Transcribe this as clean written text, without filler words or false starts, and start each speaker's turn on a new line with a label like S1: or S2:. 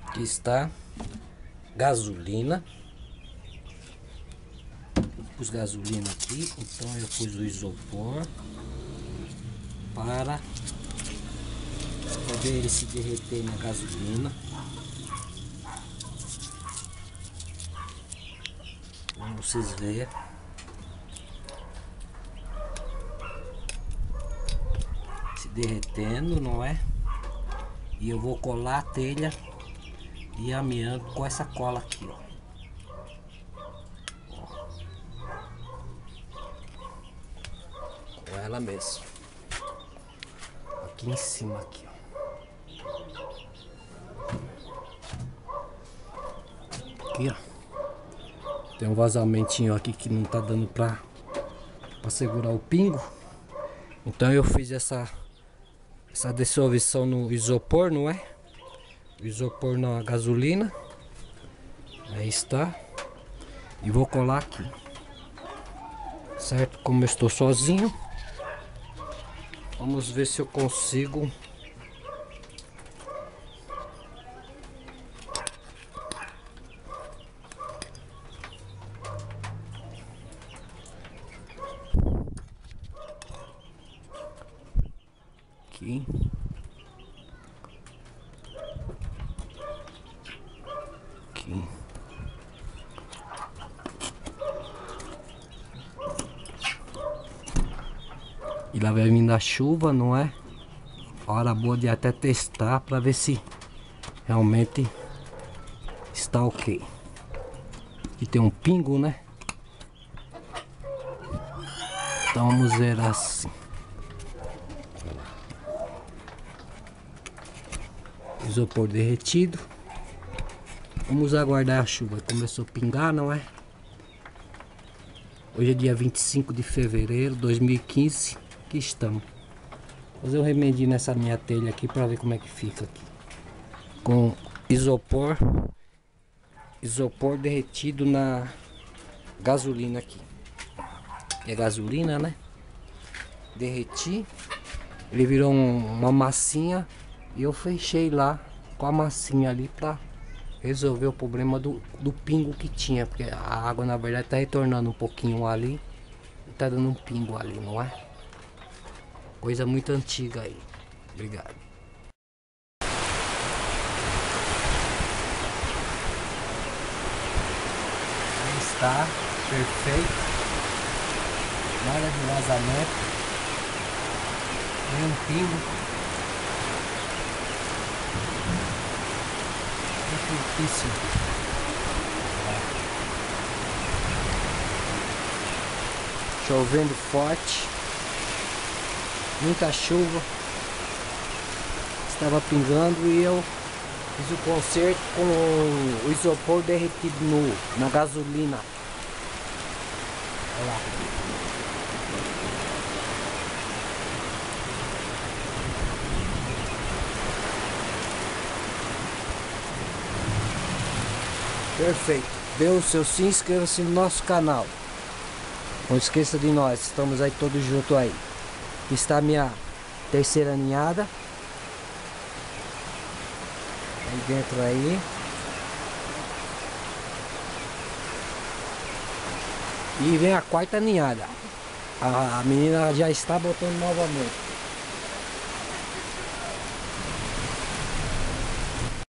S1: Aqui está gasolina. Pus gasolina aqui, então eu pus o isopor para poder ele se derreter na gasolina. Como vocês verem, se derretendo, não é? E eu vou colar a telha de amianto com essa cola aqui, ó. Com ela mesmo. Aqui em cima, aqui, ó. Aqui, ó. Tem um vazamentinho aqui que não tá dando pra segurar o pingo. Então eu fiz essa dissolução no isopor, não é? O isopor na gasolina. Aí está. E vou colar aqui. Certo? Como eu estou sozinho. Vamos ver se eu consigo. Aqui. Aqui. E lá vai vindo a chuva, não é? Hora boa de até testar para ver se realmente está ok. Aqui tem um pingo, né? Então vamos ver assim. Isopor derretido. Vamos aguardar a chuva. Começou a pingar, não é? Hoje é dia 25 de fevereiro de 2015. Aqui estamos. Vou fazer um remedinho nessa minha telha aqui para ver como é que fica aqui. Com isopor derretido na gasolina aqui. É gasolina, né? Derreti. Ele virou uma massinha. E eu fechei lá com a massinha ali para resolver o problema do pingo que tinha. Porque a água na verdade está retornando um pouquinho ali. E tá dando um pingo ali, não é? Coisa muito antiga aí. Obrigado. Aí está, perfeito. Nada de vazamento. Nem um pingo. Perfeitíssimo. Chovendo forte. Muita chuva. Estava pingando e eu fiz o conserto com o isopor derretido na gasolina. Olha lá. Perfeito. Dê o seu sim, inscreva-se no nosso canal. Não esqueça de nós, estamos aí todos juntos aí. Aqui está a minha terceira ninhada. Aí dentro aí. E vem a quarta ninhada. A menina já está botando novamente.